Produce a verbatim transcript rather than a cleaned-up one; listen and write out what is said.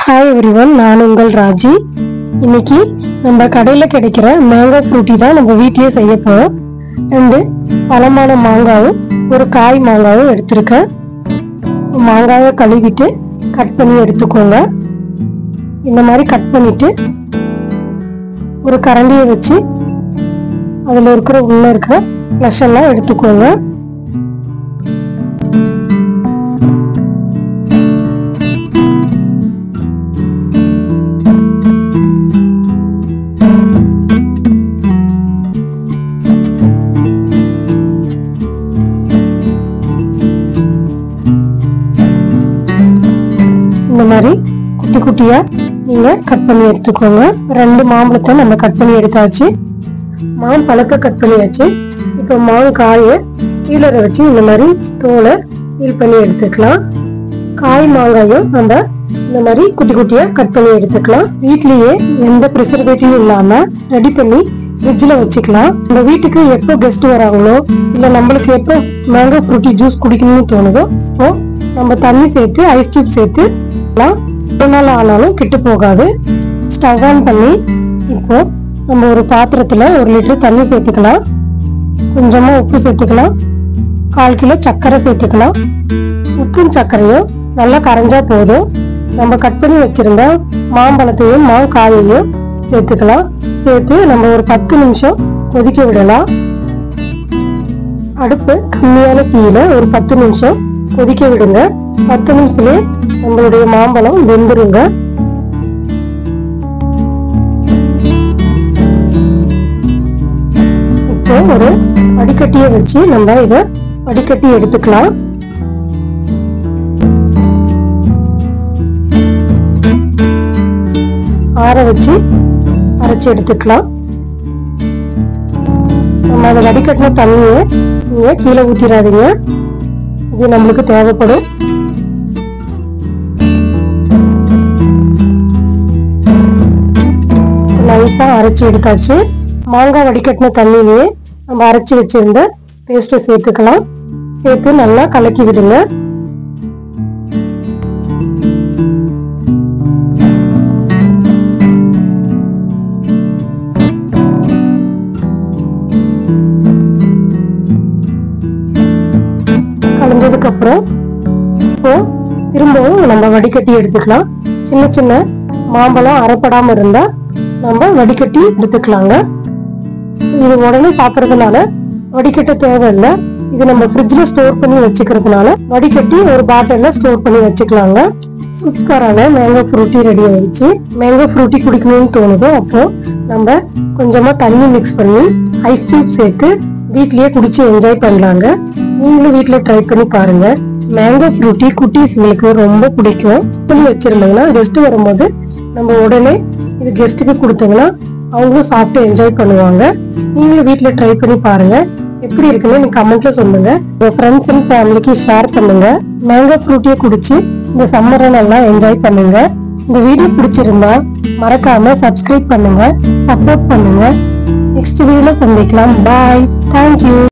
Hi everyone, நான் உங்கள் ராஜி. இன்னைக்கு நம்ம கடையில் கிடைக்கிற மேங்கோ ஃப்ரூட்டி தான் நம்ம வீட்டிலேயே செய்ய போகிறோம். ரெண்டு பழமான மாங்காவும் ஒரு காய் மாங்காவும் எடுத்திருக்கேன். மாங்காவை கழுவிட்டு கட் பண்ணி எடுத்துக்கோங்க. இந்த மாதிரி கட் பண்ணிட்டு ஒரு கரண்டியை வச்சு அதில் இருக்கிற உள்ள இருக்கிற ஃப்ளஷ் எல்லாம் எடுத்துக்கோங்க. இந்த மாதிரி குட்டி குட்டியா நீங்க கட் பண்ணி எடுத்துக்கோங்க. ரெண்டு மாம்பழத்தை நம்ம கட் பண்ணி எடுத்தாச்சு. மாம்பழத்தை கட் பண்ணியாச்சு. இப்போ மாங்காயை கீழரை வச்சு இந்த மாதிரி தோலை பீல் பண்ணி எடுத்துக்கலாம். காய் மாங்காயும் நம்ம இந்த மாதிரி குட்டி குட்டியா கட் பண்ணி எடுத்துக்கலாம். வீட்லயே எந்த ப்ரிசர்வேட்டிவும் இல்லாம ரெடி பண்ணி ஃப்ரிட்ஜில் வச்சுக்கலாம். நம்ம வீட்டுக்கு எப்போ கெஸ்ட் வராங்களோ இல்லை நம்மளுக்கு எப்போ மேங்கோ ஃப்ரூட்டி ஜூஸ் குடிக்கணும்னு தோணுதோ இப்போ நம்ம தண்ணி சேர்த்து ஐஸ் கியூப் சேர்த்து ஒரு நாள் ஆனாலும் கெட்டு போகாது. ஸ்டவ் ஆன் பண்ணி இப்போ நம்ம ஒரு பாத்திரத்துல ஒரு லிட்டர் தண்ணி சேர்த்துக்கலாம். கொஞ்சமா உப்பு சேர்த்துக்கலாம். கால் கிலோ சர்க்கரை சேர்த்துக்கலாம். உப்பும் சர்க்கரையும் நல்லா கரைஞ்சா போதும். நம்ம கட் பண்ணி வச்சிருந்த மாம்பழத்தையும் மாங்காயையும் சேர்த்துக்கலாம். சேர்த்து நம்ம ஒரு பத்து நிமிஷம் கொதிக்க விடலாம். அடுப்பு கம்மியான தீயில ஒரு பத்து நிமிஷம் கொதிக்க விடுங்க. பத்து நிமிஷத்துலயே நம்மளுடைய மாம்பழம் வெந்துருங்க. இப்போ ஒரு வடிகட்டியை வச்சு நம்ம இதை வடிகட்டி எடுத்துக்கலாம். ஆற வச்சு அரைச்சி எடுத்துக்கலாம். நம்ம அதை வடிகட்டின தண்ணியை நீங்க கீழே ஊத்திடாதீங்க. இது நம்மளுக்கு தேவைப்படும். நைஸா அரைச்சி எடுத்தாச்சு. மாங்காய் வடிகட்டின தண்ணியிலேயே நம்ம அரைச்சி வச்சிருந்த பேஸ்ட்டை சேர்த்துக்கலாம். சேர்த்து நல்லா கலக்கி விடுங்க. கலந்ததுக்கு அப்புறம் இப்போ திரும்பவும் நம்ம வடிகட்டி எடுத்துக்கலாம். சின்ன சின்ன மாம்பழம் அரைப்படாம இருந்தா நம்ம வடிகட்டி எடுத்துக்கலாங்க. இது உடனே சாப்பிட்றதுனால வடிகட்ட தேவையில்லை. இது நம்ம ஃப்ரிட்ஜ்ல ஸ்டோர் பண்ணி வச்சுக்கிறதுனால வடிகட்டி ஒரு பாட்டில்ல ஸ்டோர் பண்ணி வச்சுக்கலாங்க. சூப்பரான மேங்கோ ஃப்ரூட்டி ரெடி ஆயிடுச்சு. மேங்கோ ஃப்ரூட்டி குடிக்கணும்னு தோணுதோ அப்போ நம்ம கொஞ்சமா தண்ணி மிக்ஸ் பண்ணி ஐஸ் கியூப் சேர்த்து வீட்லயே குடிச்சு என்ஜாய் பண்ணலாங்க. நீங்களும் வீட்டுல ட்ரை பண்ணி பாருங்க. மேங்கோ ஃப்ரூட்டி குட்டீஸ்ங்களுக்கு ரொம்ப பிடிக்கும். பண்ணி வச்சிருந்தீங்கன்னா கெஸ்ட் வரும்போது நம்ம உடனே இது கெஸ்ட்டுக்கு கொடுத்தீங்கன்னா அவங்களும் சாப்பிட்டு என்ஜாய் பண்ணுவாங்க. நீங்களும் வீட்டுல ட்ரை பண்ணி பாருங்க. எப்படி இருக்குன்னு எனக்கு கமெண்ட்ல சொல்லுங்க. உங்க ஃப்ரெண்ட்ஸ் அண்ட் ஃபேமிலிக்கு ஷேர் பண்ணுங்க. மேங்கோ ஃப்ரூட்டியை குடிச்சு இந்த சம்மரை நல்லா என்ஜாய் பண்ணுங்க. இந்த வீடியோ பிடிச்சிருந்தா மறக்காம சப்ஸ்கிரைப் பண்ணுங்க, சப்போர்ட் பண்ணுங்க. நெக்ஸ்ட் வீடியோல சந்திக்கலாம். பாய். தேங்க்யூ.